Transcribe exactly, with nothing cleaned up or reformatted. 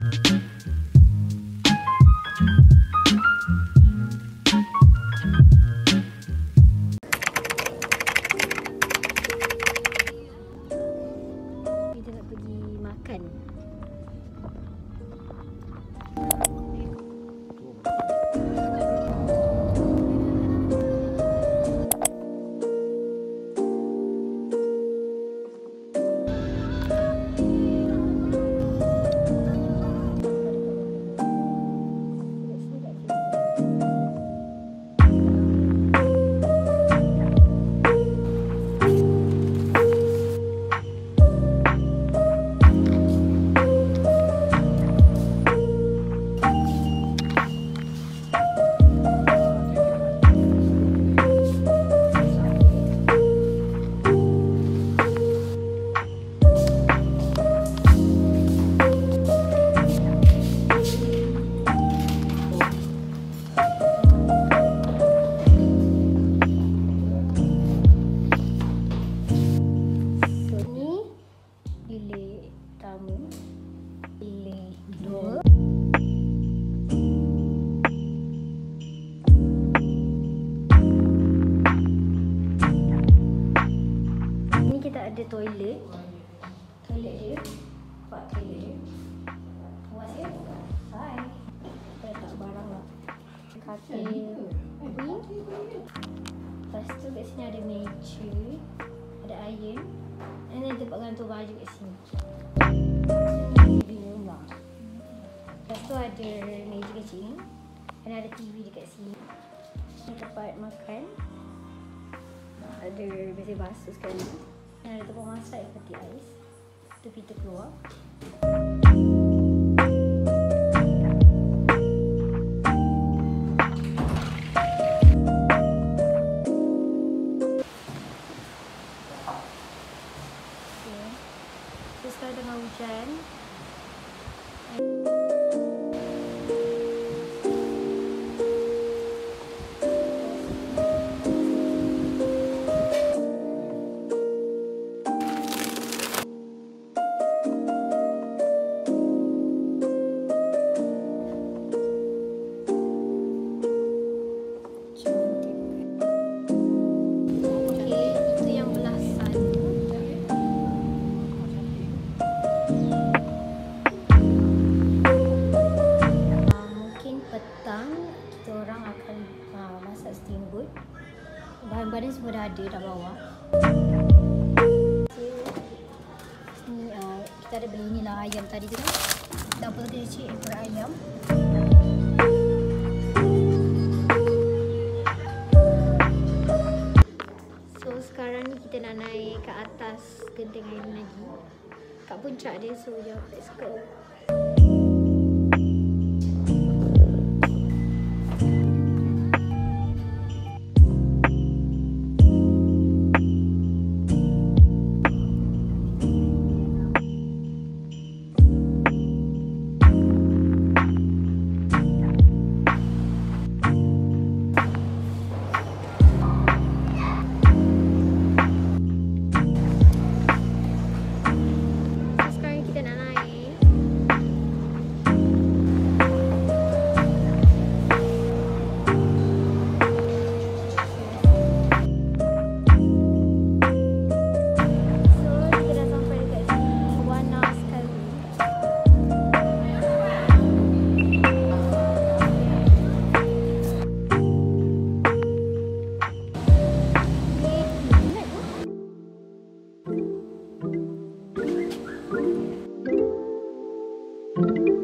Kita nak pergi makan. Ada toilet. Toilet dia. Nampak toilet dia. Puas ya? Hai. Kita letak barang lah. Katil. Lepas tu kat sini ada meja. Ada iron. Dan ada tempat gantung baju kat sini. Living room lah. Lepas tu ada meja kecil. Dan ada T V dekat sini. Ini tempat makan. Ada besi basuh sekali. Dan ada tempat masak yang peti ais. Tu kita keluar. Okay. So sekarang tengah hujan. Bahan-bahan semua dah ada dah bawa. Ni uh, kita ada beli ni lah ayam tadi tu. Dapur kecil ekor ayam. So sekarang ni kita nak naik ke atas genting air lagi. Kat puncak dia, so jom let's go. You